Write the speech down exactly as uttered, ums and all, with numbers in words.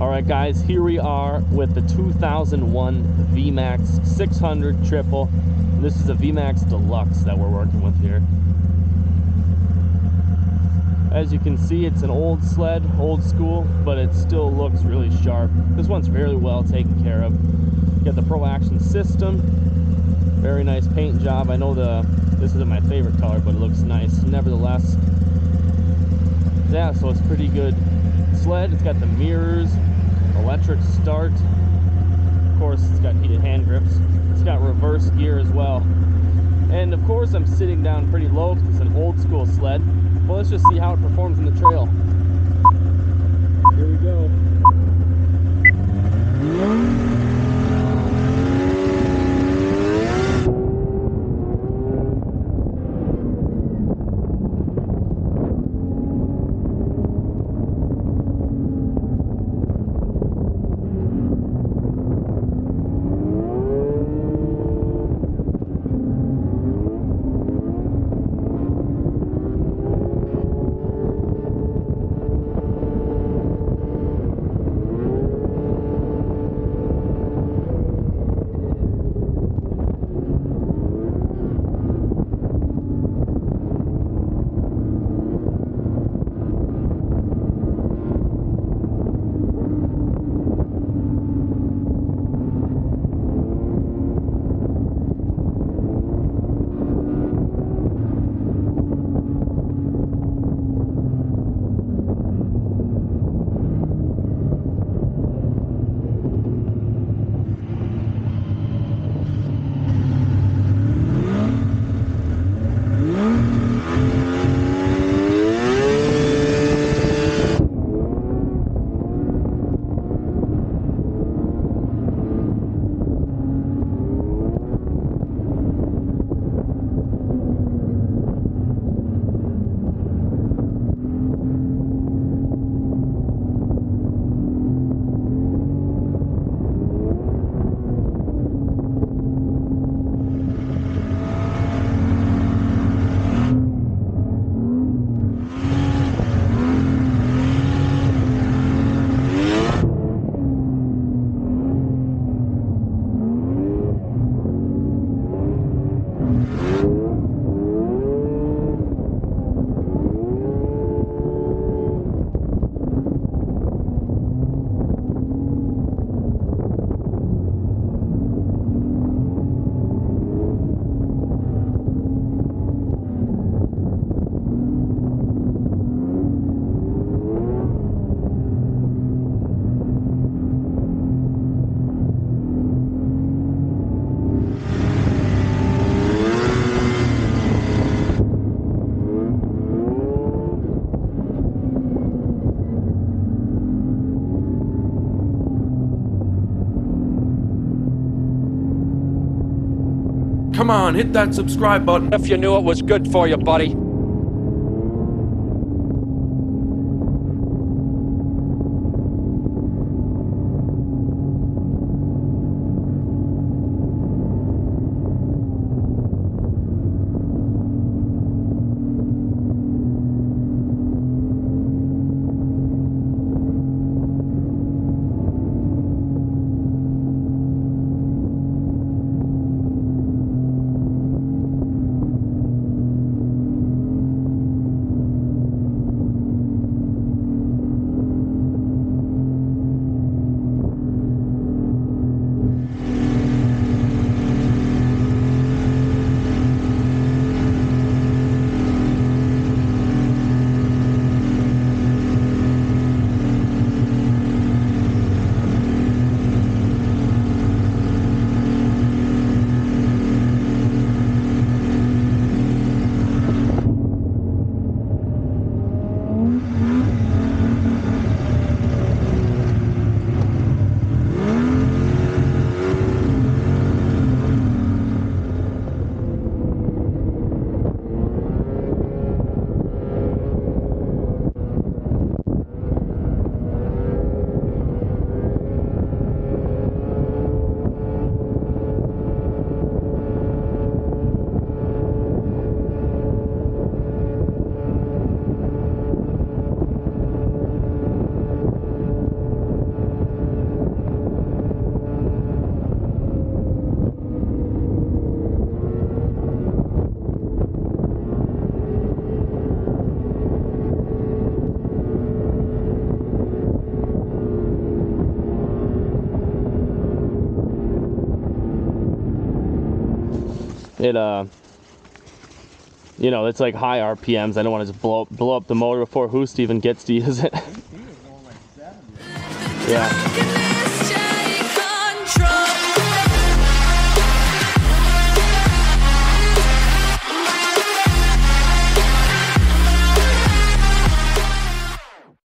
All right, guys, here we are with the two thousand one V MAX six hundred triple. This is a V MAX Deluxe that we're working with here. As you can see, it's an old sled, old school, but it still looks really sharp. This one's very well taken care of. You got the Pro Action system, very nice paint job. I know the this isn't my favorite color, but it looks nice nevertheless. Yeah, so it's pretty good sled. It's got the mirrors, electric start. Of course, it's got heated hand grips. It's got reverse gear as well. And of course, I'm sitting down pretty low because it's an old school sled. Well, let's just see how it performs in the trail. Here we go. Come on, hit that subscribe button if you knew it was good for you, buddy. it uh you know, it's like high R P Ms. I don't want to just blow up, blow up the motor before Hoost even gets to use it. Yeah.